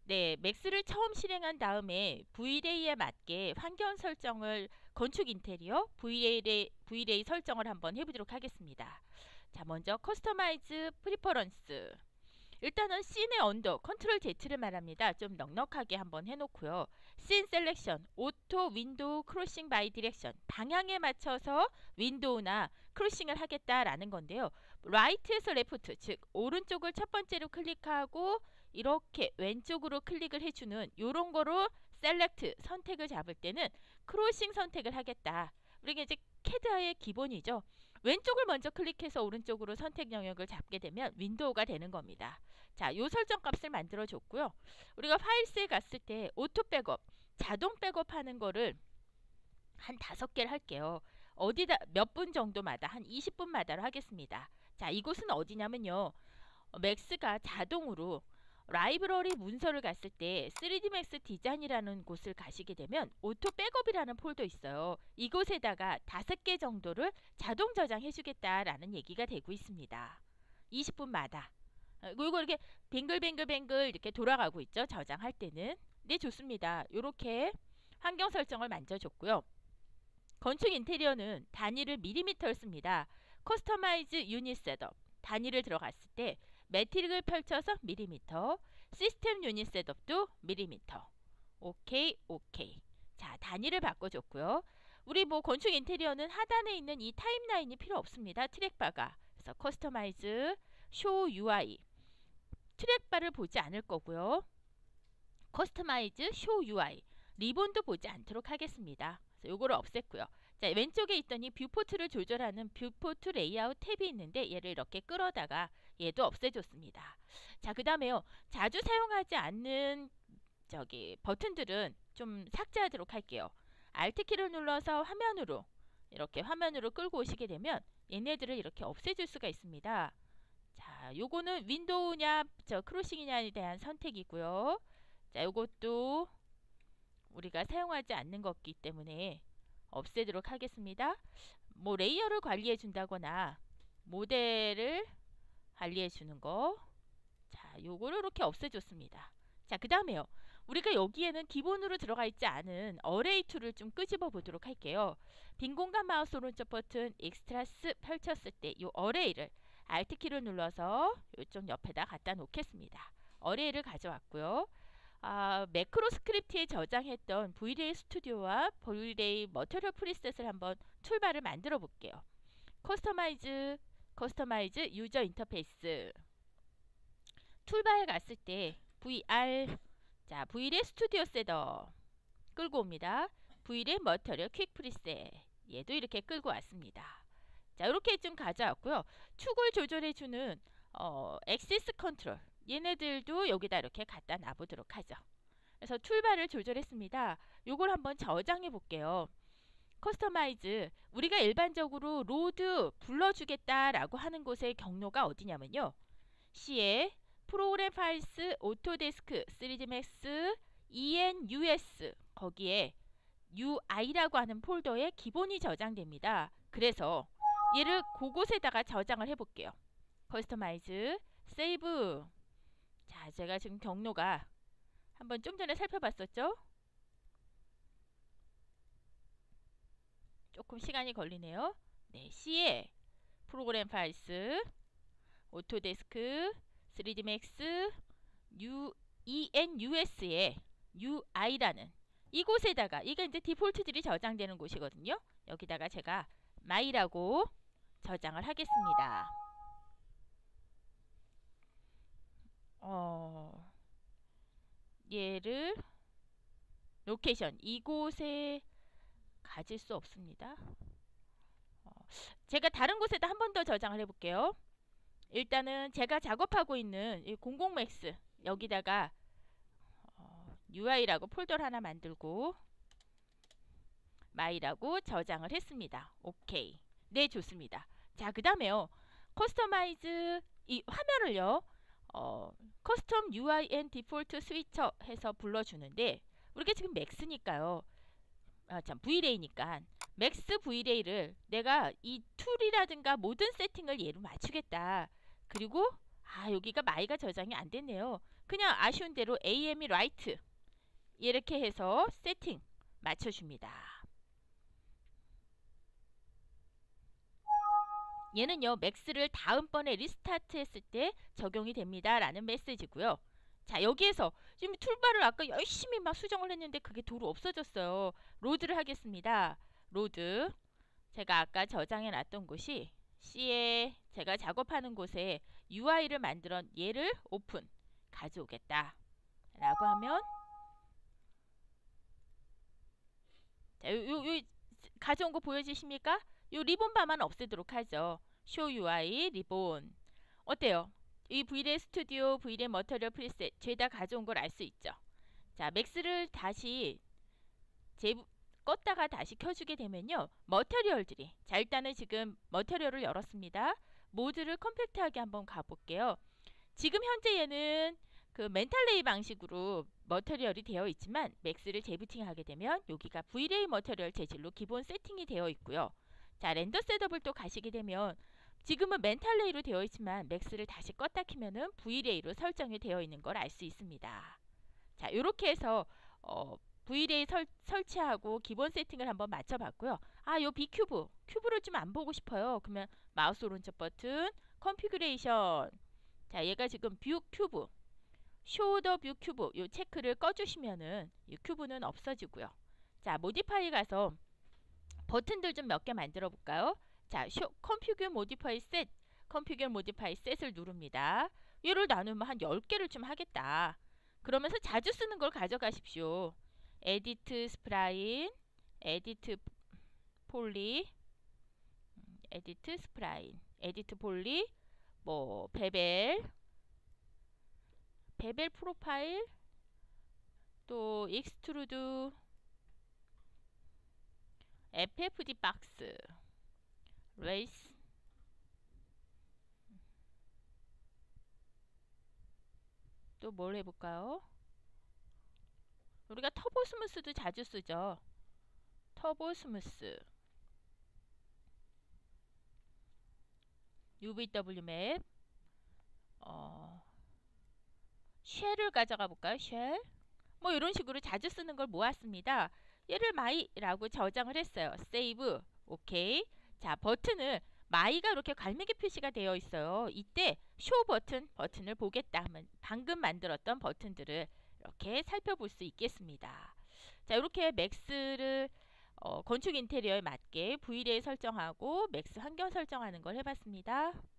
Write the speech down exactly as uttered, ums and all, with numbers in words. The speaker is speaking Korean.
네, 맥스를 처음 실행한 다음에 브이레이에 맞게 환경 설정을 건축 인테리어 브이레이, 브이레이 설정을 한번 해보도록 하겠습니다. 자, 먼저 커스터마이즈 프리퍼런스. 일단은 씬의 언더 컨트롤 Z를 말합니다. 좀 넉넉하게 한번 해놓고요. 씬 셀렉션 오토 윈도우 크로싱 바이 디렉션 방향에 맞춰서 윈도우나 크로싱을 하겠다라는 건데요. 라이트에서 레프트 즉 오른쪽을 첫 번째로 클릭하고 이렇게 왼쪽으로 클릭을 해주는 요런 거로 셀렉트 선택을 잡을 때는 크로싱 선택을 하겠다. 우리가 이제 캐드의 기본이죠. 왼쪽을 먼저 클릭해서 오른쪽으로 선택 영역을 잡게 되면 윈도우가 되는 겁니다. 자, 요 설정 값을 만들어 줬고요. 우리가 파일스에 갔을 때 오토 백업, 자동 백업 하는 거를 한 다섯 개를 할게요. 어디다 몇 분 정도마다 한 이십 분마다로 하겠습니다. 자, 이곳은 어디냐면요. 맥스가 자동으로 라이브러리 문서를 갔을 때 쓰리디 맥스 디자인이라는 곳을 가시게 되면 오토 백업이라는 폴더 있어요. 이곳에다가 다섯 개 정도를 자동 저장해 주겠다라는 얘기가 되고 있습니다. 이십 분마다. 그리고 이렇게 뱅글뱅글뱅글 이렇게 돌아가고 있죠. 저장할 때는. 네, 좋습니다. 이렇게 환경 설정을 만져줬고요. 건축 인테리어는 단위를 밀리미터를 씁니다. 커스터마이즈 유닛 셋업. 단위를 들어갔을 때 매트릭을 펼쳐서 밀리미터, 시스템 유닛 셋업도 밀리미터. 오케이, 오케이. 자, 단위를 바꿔줬고요. 우리 뭐 건축 인테리어는 하단에 있는 이 타임라인이 필요 없습니다. 트랙바가. 그래서 커스터마이즈, 쇼 유아이. 트랙바를 보지 않을 거고요. 커스터마이즈, 쇼 유아이. 리본도 보지 않도록 하겠습니다. 그래서 요거를 없앴고요. 자, 왼쪽에 있던 이 뷰포트를 조절하는 뷰포트 레이아웃 탭이 있는데 얘를 이렇게 끌어다가 얘도 없애줬습니다. 자, 그 다음에요. 자주 사용하지 않는 저기 버튼들은 좀 삭제하도록 할게요. 알트키를 눌러서 화면으로 이렇게 화면으로 끌고 오시게 되면 얘네들을 이렇게 없애줄 수가 있습니다. 자, 요거는 윈도우냐 저 크로싱이냐에 대한 선택이고요. 자, 요것도 우리가 사용하지 않는 것이기 때문에 없애도록 하겠습니다. 뭐 레이어를 관리해 준다거나 모델을 관리해 주는 거. 자, 요거를 이렇게 없애줬습니다. 자, 그 다음에요. 우리가 여기에는 기본으로 들어가 있지 않은 어레이 툴을 좀 끄집어 보도록 할게요. 빈 공간 마우스 오른쪽 버튼 익스트라스 펼쳤을 때 이 어레이를 알트키를 눌러서 이쪽 옆에다 갖다 놓겠습니다. 어레이를 가져왔고요. 아, 매크로 스크립트에 저장했던 브이레이 스튜디오와 브이레이 머터리얼 프리셋을 한번 툴바를 만들어 볼게요. 커스터마이즈, 커스터마이즈 유저 인터페이스. 툴바에 갔을 때 브이알, 자, 브이레이 스튜디오 셋업 끌고 옵니다. 브이레이 머터리얼 퀵 프리셋 얘도 이렇게 끌고 왔습니다. 자, 이렇게 좀 가져왔고요. 축을 조절해주는 어, 액세스 컨트롤 얘네들도 여기다 이렇게 갖다 놔보도록 하죠. 그래서 툴바를 조절했습니다. 요걸 한번 저장해 볼게요. 커스터마이즈 우리가 일반적으로 로드 불러주겠다라고 하는 곳의 경로가 어디냐면요. C에 프로그램 파일스 오토데스크 쓰리디 맥스 이엔유에스 거기에 유아이라고 하는 폴더에 기본이 저장됩니다. 그래서 얘를 그곳에다가 저장을 해볼게요. 커스터마이즈 세이브. 자, 제가 지금 경로가 한번 좀 전에 살펴봤었죠? 조금 시간이 걸리네요. 네, C에 프로그램 파일스 오토데스크 쓰리디 맥스 이엔유에스에 유아이라는 이곳에다가 이게 이제 디폴트들이 저장되는 곳이거든요. 여기다가 제가 마이라고 저장을 하겠습니다. 어, 얘를 로케이션 이곳에 가질 수 없습니다. 어, 제가 다른 곳에다 한 번 더 저장을 해볼게요. 일단은 제가 작업하고 있는 이 공공맥스 여기다가 어, 유아이라고 폴더를 하나 만들고 마이라고 저장을 했습니다. 오케이. 네, 좋습니다. 자, 그 다음에요. 커스터마이즈 이 화면을요. 어, 커스텀 유아이 앤 디폴트 스위처 해서 불러주는데 우리가 지금 맥스니까요. 아, 참 브이레이니까 맥스 브이레이를 내가 이 툴이라든가 모든 세팅을 얘로 맞추겠다. 그리고 아, 여기가 마이가 저장이 안 됐네요. 그냥 아쉬운 대로 에이엠이 라이트 이렇게 해서 세팅 맞춰줍니다. 얘는요 맥스를 다음번에 리스타트 했을 때 적용이 됩니다 라는 메시지고요. 자 여기에서 지금 툴바를 아까 열심히 막 수정을 했는데 그게 도로 없어졌어요. 로드를 하겠습니다. 로드. 제가 아까 저장해 놨던 곳이 C에 제가 작업하는 곳에 유아이를 만들어 얘를 오픈 가져오겠다 라고 하면 자, 요, 요, 요 가져온 거 보여지십니까? 요 리본바만 없애도록 하죠. Show 유아이 리본. 어때요? 이 브이레이 스튜디오, 브이레이 머터리얼 프리셋 죄다 가져온 걸 알 수 있죠. 자, 맥스를 다시 재 껐다가 다시 켜주게 되면요. 머터리얼들이 자 일단은 지금 머터리얼을 열었습니다. 모드를 컴팩트하게 한번 가볼게요. 지금 현재 얘는 그 멘탈레이 방식으로 머터리얼이 되어 있지만 맥스를 재부팅하게 되면 여기가 브이레이 머터리얼 재질로 기본 세팅이 되어 있고요. 자 렌더 셋업을 또 가시게 되면 지금은 멘탈레이로 되어 있지만 맥스를 다시 껐다 키면은 브이레이로 설정이 되어 있는 걸 알 수 있습니다. 자 이렇게 해서 어, 브이레이 설, 설치하고 기본 세팅을 한번 맞춰봤고요. 아, 요 B큐브, 큐브를 좀 안 보고 싶어요. 그러면 마우스 오른쪽 버튼, 컨피그레이션. 자, 얘가 지금 뷰 큐브, 쇼 더 뷰 큐브 요 체크를 꺼주시면은 이 큐브는 없어지고요. 자, 모디파이 가서 버튼들 좀 몇 개 만들어 볼까요? 자, 쇼 컨피규어 모디파이 셋, 컨피규어 모디파이 셋을 누릅니다. 얘를 나누면 한 열 개를 좀 하겠다. 그러면서 자주 쓰는 걸 가져가십시오. 에디트 스프라인, 에디트 폴리, 에디트 스프라인, 에디트 폴리, 뭐 베벨, 베벨 프로파일, 또 익스트루드, 에프에프디 박스, 레이스, 또 뭘 해볼까요? 우리가 터보 스무스도 자주 쓰죠. 터보 스무스, 유브이더블유 맵, 어, 쉘을 가져가 볼까요? 쉘? 뭐 이런 식으로 자주 쓰는 걸 모았습니다. 얘를 마이라고 저장을 했어요. 세이브, 오케이. 자, 버튼을 마이가 이렇게 갈매기 표시가 되어 있어요. 이때 쇼 버튼, 버튼을 보겠다 하면 방금 만들었던 버튼들을 이렇게 살펴볼 수 있겠습니다. 자, 이렇게 맥스를 어, 건축 인테리어에 맞게 브이레이 설정하고 맥스 환경 설정하는 걸 해봤습니다.